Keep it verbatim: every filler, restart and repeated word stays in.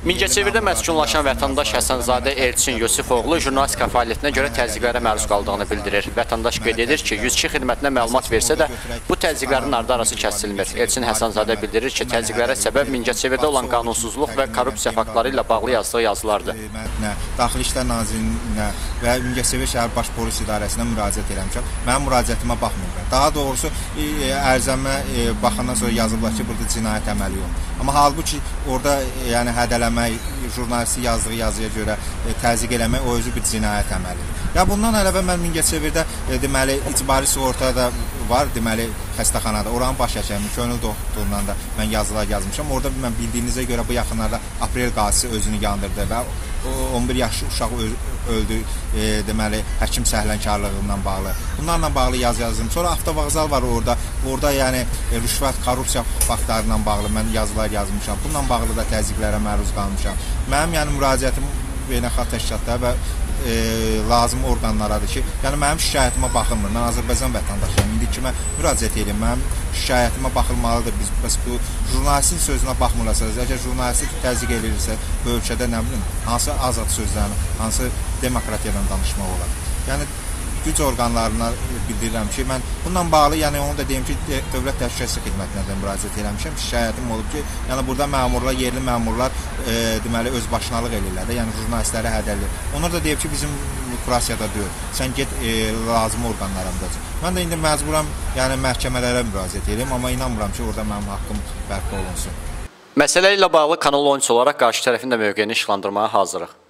Mingəçevirdə məskunlaşan vətəndaş Həsənzadə Elçin Yusifoğlu jurnalistika fəaliyyətinə görə təzyiqlərə məruz qaldığını bildirir. Vətəndaş qeyd edir ki, yüz iki xidmətinə məlumat versə də bu təzyiqlərin ardı arası kəsilmir. Elçin Həsənzadə bildirir ki, təzyiqlərə səbəb Mingəçevirdə olan qanunsuzluq və korrupsiya faktları ilə bağlı yazdığı yazılardır. Daxili İşlər Nazirinə və Mingəçevir şəhər Baş Polis İdarəsinə müraciət eləmişəm. Mənim müraciətimə baxmırlar. Daha doğrusu ərzəmə baxandan sonra yazıblar ki, burada cinayət əməli yox. Amma halbuki orada yəni hədələmək, jurnalisti yazdığı yazıya görə təzyiq eləmək o özü bir cinayət əməlidir. Ya bundan əlavə mən Mingəçevirdə deməli icbari sığorta da var, deməli xəstəxanada. Oranın baş həkimi Könül doktorundan da mən yazılar yazmışam. Orada mən bildiyinizə görə bu yaxınlarda aprel qazisi özünü yandırdı və on bir yaşlı uşaq öldü, e, deməli həkim səhlənkarlığından bağlı. Bunlarla bağlı yazı yazdım. Sonra avtovağzal var orada. Orada yəni e, rüşvət, korrupsiya faktlarıyla bağlı mən yazılar yazmışam. Bununla bağlı da təzyiqlərə məruz qalmışam. Mənim yəni müraciətim beynəlxalq təşkilatlara və e, lazım orqanlaradır ki, yəni mənim şikayətimə baxılmır. Mən Azərbaycan vətəndaşıyam. İndi ki mən müraciət edirəm. Mənim şikayətimə baxılmalıdır. Biz bəs bu jurnalistin sözünə baxmırlarsa, əgər jurnalisti təzyiq edirsə, bu ölkədə nə bilim, hansı azad sözlərini, hansı demokratiyadan danışmaq olar. Yəni güc orqanlarına bildirirəm ki, mən bununla bağlı, yəni onu da deyim ki, Dövlət Təhlükəsizlik Xidmətinə də müraciət etmişəm. Şikayətim olub ki, yəni burada məmurlar, yerli məmurlar e, deməli öz başınalıq eləyirlər də, yəni jurnalistləri hədələyir. Onlar da deyib ki, bizim kurasiyada deyil. Sən get e, lazım orqanlara müraciət. Mən də indi məcburam, yəni məhkəmələrə müraciət edirəm, amma inanmıram ki, orada mənim haqqım bərpa olunsun. Məsələ ilə bağlı Kanal on üç olaraq qarşı tərəfin də mövqeyini işlandırmağa hazırıq.